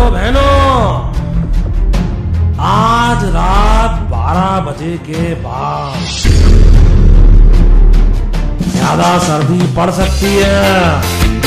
भाइयों बहनों, आज रात 12 बजे के बाद ज्यादा सर्दी पड़ सकती है।